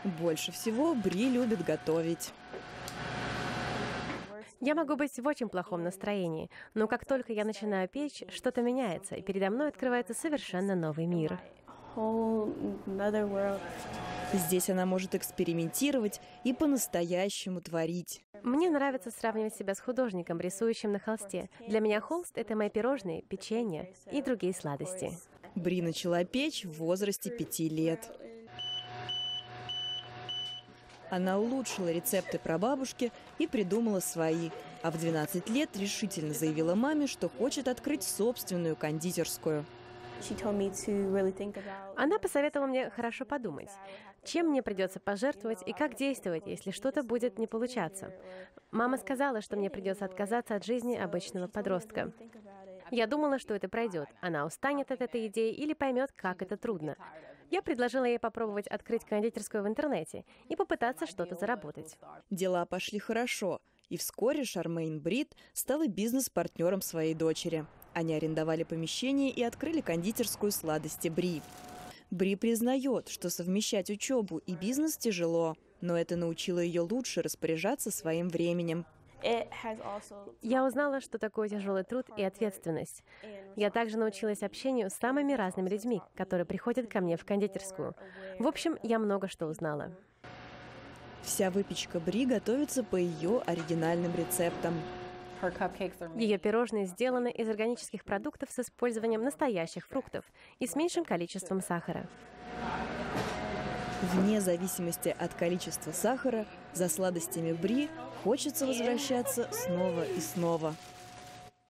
Больше всего Бри любит готовить. Я могу быть в очень плохом настроении, но как только я начинаю печь, что-то меняется, и передо мной открывается совершенно новый мир. Здесь она может экспериментировать и по-настоящему творить. Мне нравится сравнивать себя с художником, рисующим на холсте. Для меня холст — это мои пирожные, печенье и другие сладости. Бри начала печь в возрасте 5 лет. Она улучшила рецепты прабабушки и придумала свои. А в 12 лет решительно заявила маме, что хочет открыть собственную кондитерскую. Она посоветовала мне хорошо подумать, чем мне придется пожертвовать и как действовать, если что-то будет не получаться. Мама сказала, что мне придется отказаться от жизни обычного подростка. Я думала, что это пройдет. Она устанет от этой идеи или поймет, как это трудно. Я предложила ей попробовать открыть кондитерскую в интернете и попытаться что-то заработать. Дела пошли хорошо, и вскоре Шармейн Брит стала бизнес-партнером своей дочери. Они арендовали помещение и открыли кондитерскую сладости Бри. Бри признает, что совмещать учебу и бизнес тяжело, но это научило ее лучше распоряжаться своим временем. Я узнала, что такое тяжелый труд и ответственность. Я также научилась общению с самыми разными людьми, которые приходят ко мне в кондитерскую. В общем, я много что узнала. Вся выпечка Бри готовится по ее оригинальным рецептам. Ее пирожные сделаны из органических продуктов с использованием настоящих фруктов и с меньшим количеством сахара. Вне зависимости от количества сахара, за сладостями Бри хочется возвращаться снова и снова.